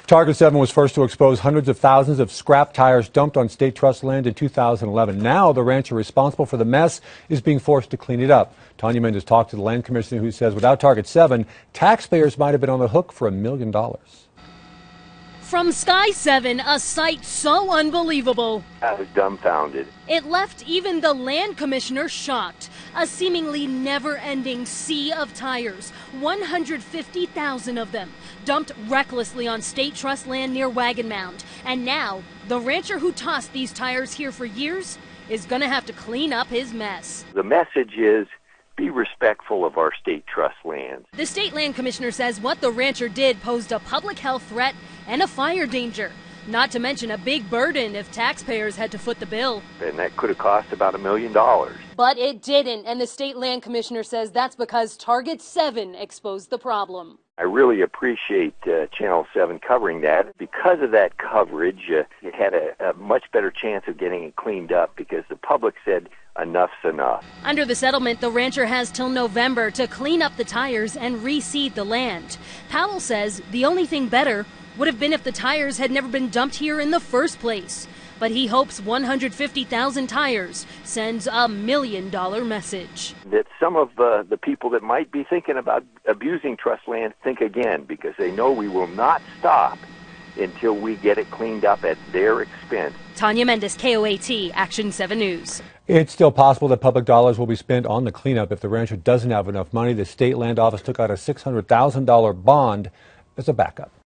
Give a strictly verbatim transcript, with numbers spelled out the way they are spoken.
Target seven was first to expose hundreds of thousands of scrap tires dumped on state trust land in two thousand eleven. Now the rancher responsible for the mess is being forced to clean it up. Tanya Mendez talked to the land commissioner, who says without Target seven, taxpayers might have been on the hook for a million dollars. From Sky seven, a sight so unbelievable. I was dumbfounded. It left even the land commissioner shocked. A seemingly never-ending sea of tires, one hundred fifty thousand of them, dumped recklessly on state trust land near Wagon Mound. And now, the rancher who tossed these tires here for years is going to have to clean up his mess. The message is, be respectful of our state trust lands. The state land commissioner says what the rancher did posed a public health threat and a fire danger. Not to mention a big burden if taxpayers had to foot the bill. And that could have cost about a million dollars. But it didn't, and the state land commissioner says that's because Target seven exposed the problem. I really appreciate uh, Channel seven covering that. Because of that coverage, uh, it had a, a much better chance of getting it cleaned up because the public said enough's enough. Under the settlement, the rancher has till November to clean up the tires and reseed the land. Powell says the only thing better would have been if the tires had never been dumped here in the first place. But he hopes one hundred fifty thousand tires sends a million dollar message. That some of uh, the people that might be thinking about abusing trust land think again, because they know we will not stop until we get it cleaned up at their expense. Tanya Mendez, K O A T, Action seven News. It's still possible that public dollars will be spent on the cleanup if the rancher doesn't have enough money. The state land office took out a six hundred thousand dollar bond as a backup.